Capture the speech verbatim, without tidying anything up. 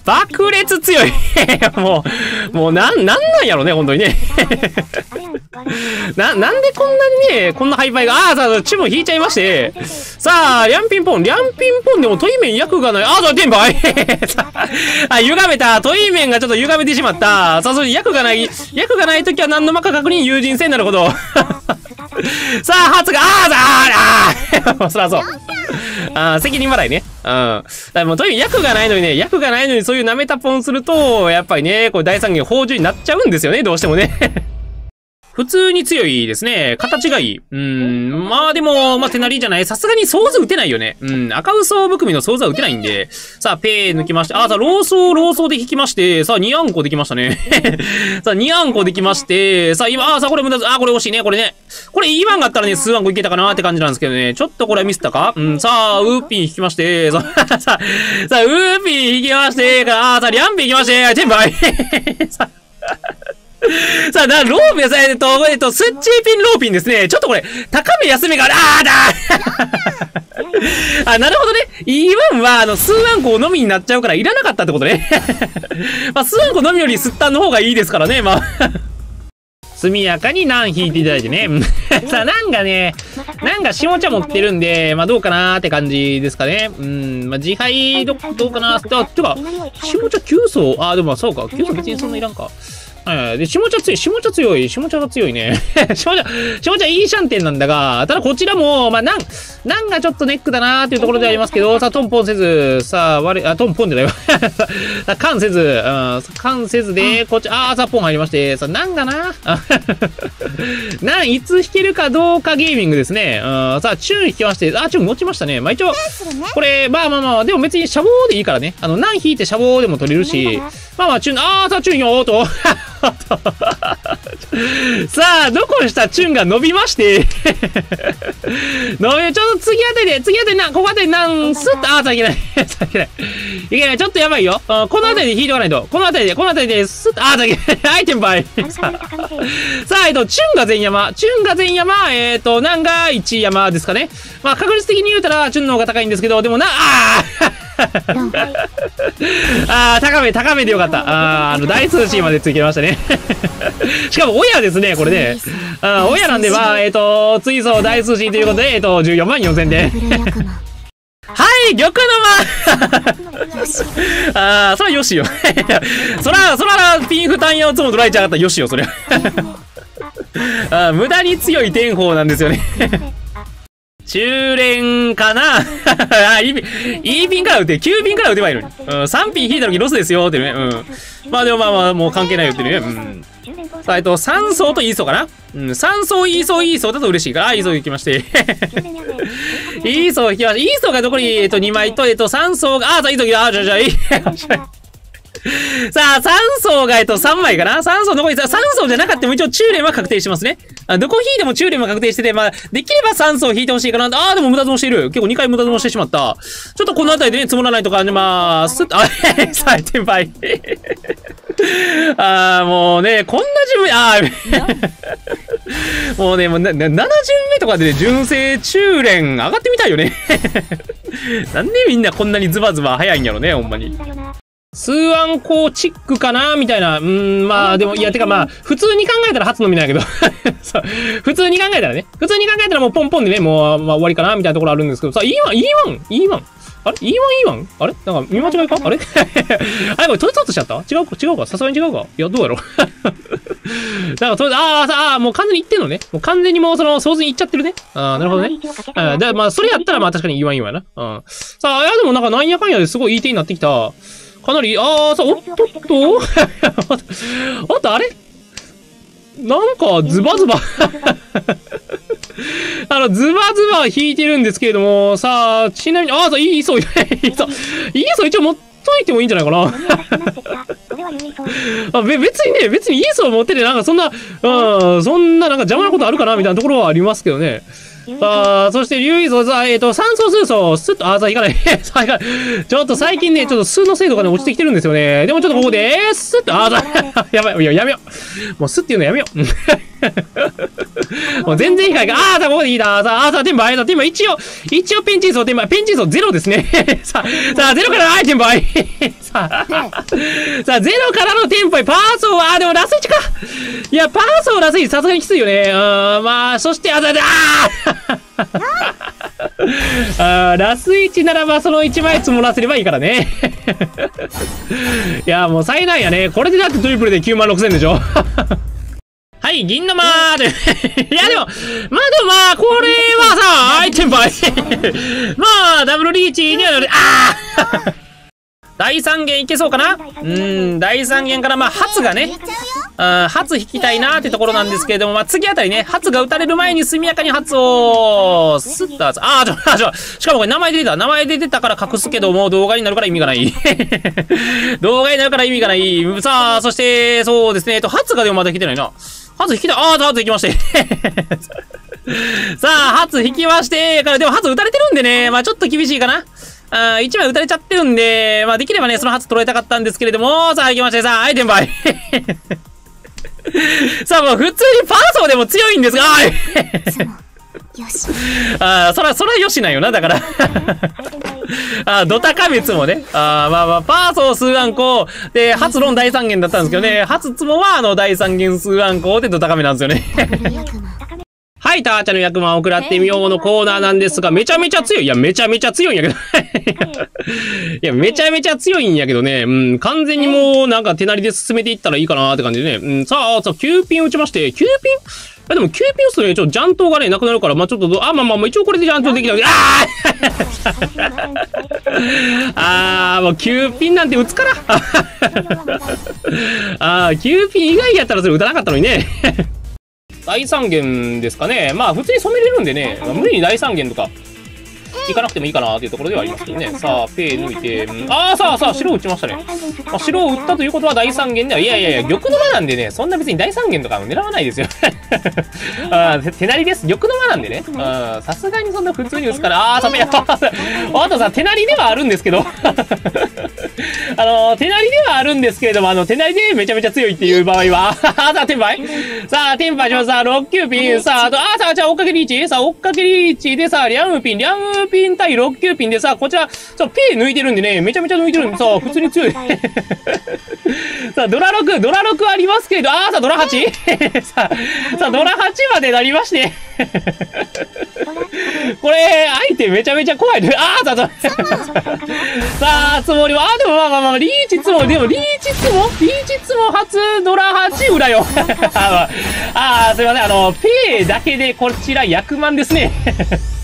爆裂強いもう、もうなん、なんなんやろね、ほんとにね。な、なんでこんなにね、こんなハイパイが、ああ、さあ、チュム引いちゃいまして。さあ、リャンピンポン、リャンピンポンでもトイメン役がない。ああ、そう、テンパイあ、歪めた。トイメンがちょっと歪めてしまった。さあ、それ役がない。役がないときは何の間か確認友人戦なるほど。さあ、発が、ああ、ああ、そらそう。ああ、責任払いね。うん。だからもう、とにかく役がないのにね、役がないのにそういう舐めたポンすると、やっぱりね、これ大三元宝珠になっちゃうんですよね、どうしてもね。普通に強いですね。形がいい。うーん。まあでも、まあ手なりじゃない。さすがにソーズ打てないよね。うん。赤嘘含みのソーズは打てないんで。さあ、ペー抜きまして。あ、さあ、ローソー、ローソーで引きまして。さあ、にあんこできましたね。さあ、にあんこできまして。さあ、今、あ、さあ、これ無駄、あ、これ惜しいね。これね。これいいワンがあったらね、数あんこいけたかなって感じなんですけどね。ちょっとこれミスったかうん。さあ、ウーピン引きまして。さあ、さあ、さあウーピン引きまして。あ、さあ、リャンピン引きまして。テンパイ。さあ、さあ、な、ローピン、えっと、えっと、スッチーピンローピンですね。ちょっとこれ、高め休みがある。あーだーあ、なるほどね。イーワン は、あの、数あんこのみになっちゃうからいらなかったってことね。まあ、数あんこのみよりスッタンの方がいいですからね、まあ。速やかにナン引いていただいてね。さあ、ナンがね、ナンが下茶持ってるんで、まあ、どうかなーって感じですかね。うん、まあ、自敗ど、どうかなーって、あ、てか、下茶きゅう層、あ、でもまあ、そうか。きゅう層別にそんないらんか。はい。で、下茶強い、下茶強い、下茶が強いね。下茶、下茶いいシャンテンなんだが、ただこちらも、まあ、なん、なんがちょっとネックだなーっていうところでありますけど、さあ、トンポンせず、さあ、割れ、あ、トンポンじゃないわ。さあ、カンせず、うん、カンせずで、こっち、あー、さあ、ポン入りまして、さあ、なんがななん、いつ引けるかどうかゲーミングですね。うん、さあ、チューン引きまして、あ、チューン持ちましたね。まあ、一応、これ、まあまあまあ、でも別にシャボーでいいからね。あの、なん引いてシャボーでも取れるし、まあまあ、チューン、あー、さあ、チューンよーと。さあ、どこしたチュンが伸びまして。伸び、ちょっと次あたりで、次あたりな、ここあたりなん、スッと、あー、さあいけない。さあいけない。いけない。ちょっとやばいよ。このあたりで引いておかないと。このあたりで、このあたりで、スッと、あー、さあいけない。アイテムバイ。さあ、さあ、えっと、チュンが全山。チュンが全山、えっと、なんがいち山ですかね。まあ、確率的に言うたら、チュンの方が高いんですけど、でもな、あーああ、高め、高めでよかった。ああ、あの、大通信までついてましたね。しかも、親ですね、これね。あ親なんで、まあ、えっと、追走大通信ということで、えっと、じゅうよんまんよんせんで。はい、玉の間ああ、そらよしよ。そら、そら、ピンフ単用つもドライちゃんあったらよしよ、そりゃ。あ無駄に強い天宝なんですよね。中連かなあ、いいピン、いいピンから打て、きゅうピンから打てばいいのに。うん、さんピン引いた時ロスですよってね。うん。まあでもまあまあ、もう関係ないよってね。うん。さあ、えっと、さん層といい層かなうん、さん層、いい層、いい層だと嬉しいから、あ、いい層行きまして。いい層引きました。いい層が残り、えっと、にまいと、えっと、さん層が、あ、さあ、いい時だ、あ、じゃあ、じゃあ、いい。さあ、さん層が、えっと、さんまいかな ?さん 層残り、さん層じゃなかったも一応中連は確定してますね。あどこ引いても中連は確定してて、まあ、できればさん層引いてほしいかな。ああ、でも無駄損している。結構にかい無駄損してしまった。ちょっとこの辺りでね、積もらないとか、まあ、すっと、あ、さあ、転売。ああ、もうね、こんな順目、ああ、もうね、もうな、な、なな巡目とかで、ね、純正中連上がってみたいよね。なんでみんなこんなにズバズバ早いんやろね、ほんまに。数あんこチックかなみたいな。うーん、まあ、でも、いや、てかまあ、普通に考えたら初のみなんやけど。そう。普通に考えたらね。普通に考えたらもうポンポンでね、もう、まあ終わりかなみたいなところあるんですけど。さあ、イーワン、イーワン、イーワン。あれ イーワン、イーワン? あれなんか見間違いかあれあれこれ取れそうとしちゃった違うか違うかさすがに違うかいや、どうやろなんかとりあえず、ああ、もう完全にいってんのね。もう完全にもうその、想像にいっちゃってるね。ああ、なるほどね。あだまあ、それやったらまあ確かにイーワン、イーワンやな。うん。さあ、いや、でもなんかなんやかんやですごいいい手になってきた。かなり、ああ、さ、おっとっとおっと、あれなんか、ズバズバあの、ズバズバ引いてるんですけれども、さあ、ちなみに、ああ、さ、いい層、いい層、いい層一応持っといてもいいんじゃないかなあべ別にね、別にいい層持ってて、なんかそんな、うん、そんななんか邪魔なことあるかなみたいなところはありますけどね。 さあ、そして、竜イソ、さあ、えっと、酸素水素、スッと、あ、さあ、いかない。さあ、いかない。ちょっと最近ね、ちょっと数の精度がね、落ちてきてるんですよね。でもちょっとここで、スッと、あ、さあ、やばい、いや、やめよう。もう、スッっていうのやめよう。もう全然いいかいか。ああ、さあ、ここでいいな。さあ、あ、さあ、テンパイ、さあ、テンパイ、一応、一応、ペンチンソー、テンパイ、ペンチンソーゼロですね。さあ、さあ、ゼロから、あい、テンパイ。さあ、さあ、ゼロからのテンパイ、パーソーは、あ、でもラスいちか。いや、パーソーラスいち、さすがにきついよね。うん、まあ、そして、あ、さあ、あーラスいちならばそのいちまい積もらせればいいからね。いやもう災難やね。これでだってトリプルできゅうまんろくせんでしょ。はい、銀玉ーで。いやでも、まあでもまあ、これはさ、アイテムバイ。まあ、ダブルリーチにはなる。ああだいさん弦いけそうかな。うーん、だいさん弦からまあ、初がね。初引きたいなーってところなんですけれども、まあ、次あたりね、初が打たれる前に速やかに初を、スッと、ああ、ちょ、ちょ、しかもこれ名前出てた。名前出てたから隠すけども、動画になるから意味がない。動画になるから意味がない。さあ、そして、そうですね、えっと、初がでもまだ引きてないな。初引きたい。ああ、初引きまして。さあ、初引きまして、から、でも初打たれてるんでね、まあちょっと厳しいかな。あいちまい打たれちゃってるんで、まあできればね、その初取られたかったんですけれども、さあ行きまして、さあ、アイテムバイ。さあもう普通にパーソーでも強いんですが、ああ、そら、そらよしなんよな、だから。あドタカメツもね。あまあまあ、パーソー数暗号で、初論第三弦だったんですけどね、初ツモはあの第三弦数暗号でドタカメなんですよね。はい、ターチャの役満を食らってみようのコーナーなんですが、めちゃめちゃ強い。いや、めちゃめちゃ強いんやけど。いや、めちゃめちゃ強いんやけどね。うん、完全にもう、なんか手なりで進めていったらいいかなって感じでね。うん、さあ、さあ、きゅうピン打ちまして、きゅうピンあでもきゅうピン打つとね、ちょっとジャントがね、なくなるから、まあちょっと、あ、まあまあまあ、一応これでジャントできた。ああああ、もうきゅうピンなんて打つから。ああ、きゅうピン以外やったらそれ打たなかったのにね。大三元ですかね。まあ普通に染めれるんでね、無理に大三元とか行かなくてもいいかなっていうところではありますけどね。さあ、ペイ抜いて、ああ、さあさあ、白を打ちましたね。まあ、白を打ったということは大三元では、いやいやいや、玉の間なんでね、そんな別に大三元とか狙わないですよ。あ手なりです。玉の間なんでね。さすがにそんな普通に打つから、ああ、さめや、あとさ、手なりではあるんですけど、あの、手なりではあるんですけれども、あの、手なりでめちゃめちゃ強いっていう場合は、さあ、テンパイさあ、テンパイします。さあ、ろっ、きゅうピン、さあ、あと、あさあ、じゃあ、追っかけリーチさあ、追っかけリーチでさ、リャムピン、リャムピン対ろっ、きゅうピンでさ、こちら、さあ、ペイ抜いてるんでね、めちゃめちゃ抜いてるんでさ、普通に強い。さあ、ドラろく、ドラろくありますけれど、あーさあ、ドラはち さあ、さあ、ドラはちまでなりまして。これ、相手めちゃめちゃ怖い。あーさあ、さあ、つもりは、あーでもまあまあまあ、リーチつも、でもリーチつもリーチつも初、ドラはち裏よ。あー、すいません、あの、ペイだけでこちら役満ですね。